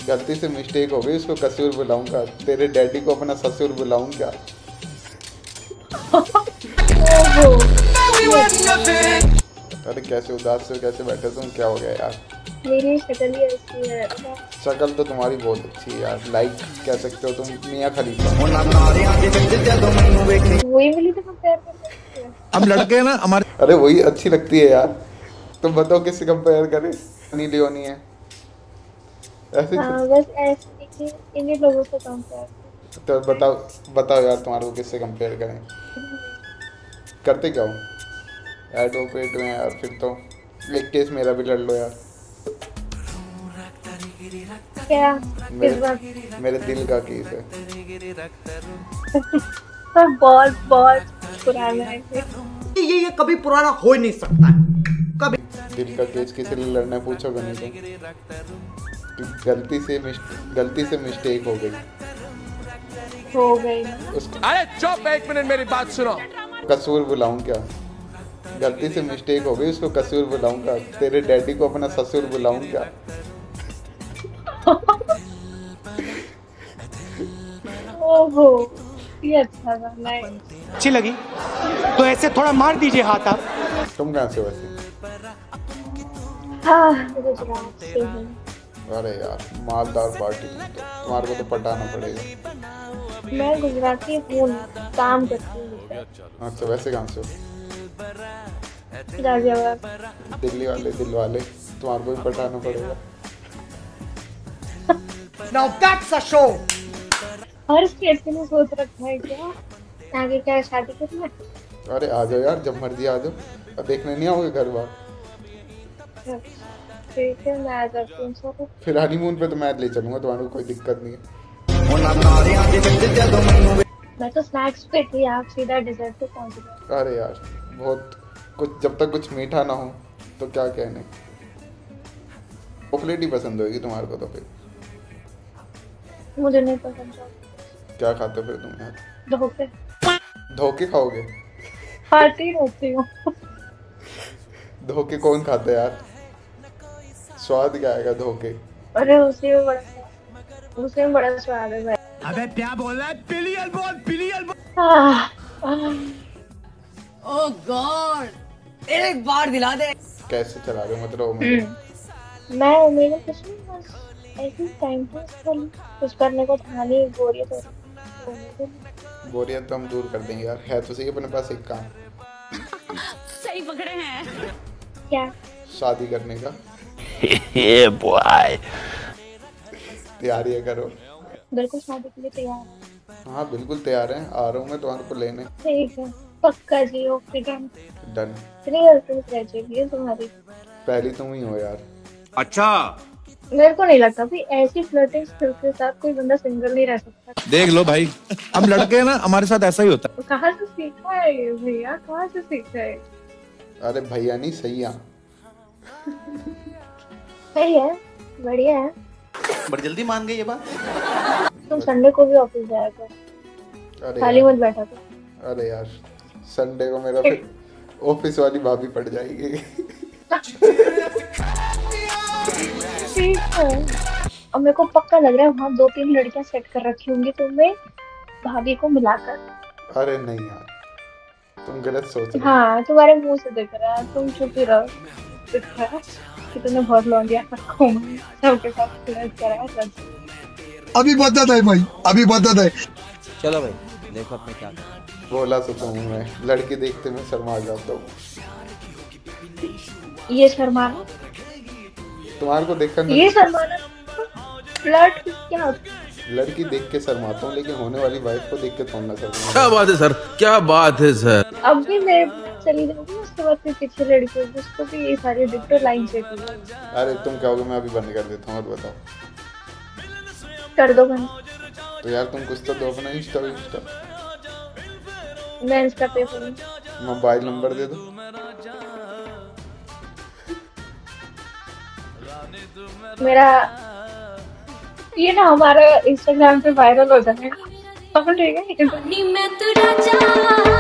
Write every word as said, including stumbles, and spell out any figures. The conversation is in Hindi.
गलती से मिस्टेक हो गई, उसको कसूर बुलाऊंगा। तेरे डैडी को अपना ससुर बुलाऊं क्या? अरे कैसे उदास से कैसे बैठे तुम, क्या हो गया यार? मेरी शक्ल ही ऐसी है। शक्ल तो तुम्हारी बहुत अच्छी है यार, लाइक कह सकते हो तुम मियां खलीफा। वही मिली तो कंपेयर कर सकते हैं। हम लड़के हैं ना हमारे। अरे वही अच्छी लगती है यार, तुम बताओ किससे कंपेयर करें? सनी लियोनी है ऐसे। हाँ बस ऐसे इन्हीं लोगों से कंपेयर। तो बताओ बताओ यार, तुम्हारे को किससे कंपेयर करें? करते क्या हो? एडवोकेट में यार, फिर तो एक केस मेरा भी लड़ लो यार। क्या? मेरे, मेरे दिल का केस है। बहुत बहुत पुराना है ये ये कभी पुराना हो ही नहीं सकता है कभी। दिल का केस किसी लिए लड़ना है पूछोगे नहीं तो? गलती से गलती से मिस्टेक हो गई हो गई। अरे चुप, एक मिनट मेरी बात सुनो। कसूर बुलाऊं क्या? गलती से मिस्टेक हो गई, उसको कसूर बुलाऊंगा। तेरे डैडी को अपना ससुर बुलाऊं क्या? ओहो ये अच्छा गाना है। अच्छी लगी तो ऐसे थोड़ा मार दीजिए हाथ आप। तुम कहाँ से वैसे? हाँ गुजरात से हूँ। अरे यार मालदार पार्टी, तो तुम्हारे को तो पटाना पड़ेगा। मैं गुजराती हूँ, काम करती हूँ। अच्छा वैसे कहाँ से हो? गाजियाबाद। दिल्ली वाले दिल वाले, तुम्हारे को भी पटाना पड़ेगा। Now that's a show. हर स्टेट के लिए सोच रखा है क्या? आगे क्या शादी करना? अरे आ जाओ यार, जब मर्जी आ जाओ। अब देखने नहीं आओगे घर बार? ठीक है मैं आ जाती हूँ। फिर हनीमून पे तो मैं ले चलूंगा, तुम्हारे को कोई दिक्कत नहीं है। मैं तो स्नैक्स पे थी, आप सीधा डिजर्ट पे पहुंच गए। अरे यार बहुत कुछ, जब तक कुछ मीठा ना हो तो क्या कहने। चॉकलेट ही पसंद होगी तुम्हारे को तो फिर? मुझे नहीं पसंद। क्या खाते हो फिर तुम यार? धोखे। धोखे खाओगे? खाती रहती हूँ। धोखे कौन खाते है यार? स्वाद क्या आएगा धोखे? अरे उसी में बड़ा उसी में बड़ा स्वाद है भाई। अबे क्या बोल रहा है? पिलियल बोल, पिलियल बोल। ओह गॉड, एक बार दिला दे। कैसे चला रहे हो मतलब? मैं मैंने कुछ नहीं, बस ऐसे टाइम पास कर कुछ करने को था नहीं, बोरियत हो रही। बोरियत तो हम दूर कर देंगे यार, है तो सही अपने पास एक काम। सही पकड़े हैं। क्या? शादी करने का। ये बॉय तैयारी करो। बिल्कुल शादी के लिए तैयार। हाँ बिल्कुल तैयार हैं, आ रहा हूँ मैं तुम्हारे को लेने। ठीक है पक्का जी, ओके डन। डन। इतनी गर्लफ्रेंड रह जाएगी है तुम्हारी? पहली तुम ही हो यार। अच्छा मेरे को नहीं लगता भी ऐसी फ्लर्टिंग स्किल्स के साथ कोई बंदा सिंगल नहीं रह सकता। देख लो भाई, हम लड़के हैं ना, हमारे साथ ऐसा ही होता है। तो कहाँ से सीखा है ये भैया, कहाँ से सीखा है? अरे भैया नहीं सैया। सही है, बढ़िया है। बड़ी जल्दी मान गई ये बात। तुम संडे को भी ऑफिस जाया करो, अरे खाली मत बैठा करो। अरे यार संडे को मेरा फिर ऑफिस वाली भाभी पड़ जाएगी। ठीक है। और मेरे को पक्का लग रहा है वहाँ दो तीन लड़कियां सेट कर रखी होंगी तुम्हें भाभी को मिलाकर। अरे नहीं यार, तुम गलत सोच रहे हो। हाँ तुम्हारे मुंह से दिख रहा है, तुम चुप ही रहो। दिख रहा है कि तुमने बहुत लौंडिया रखो सबके साथ फ्लर्ट करा है सब। अभी बदत है भाई, अभी बदत है। चलो भाई देखो अपने क्या कर। बोला तो तुम, मैं लड़की देखते मैं शर्मा जाता हूँ। ये शर्माना, तुम्हारे को देखकर ये शर्माना फ्लर्ट क्या होता है? लड़की देख के शर्माता हूँ, लेकिन होने वाली वाइफ को देख के थोड़ा ना शर्मा। क्या बात है सर, क्या बात है सर। अब भी मैं चली जाऊंगी, उसके बाद फिर पीछे लड़की होगी, उसको भी ये सारी डिक्टो लाइन चाहिए। अरे तुम क्या होगे, मैं अभी बंद कर देता हूँ। और बताओ। कर दो बंद। तो यार तुम कुछ तो दो अपना इंस्टा इंस्टा। मैं इंस्टा पे करूँ। मोबाइल नंबर दे दो। मेरा ये ना हमारा इंस्टाग्राम पे वायरल हो जाएगा। ठीक है।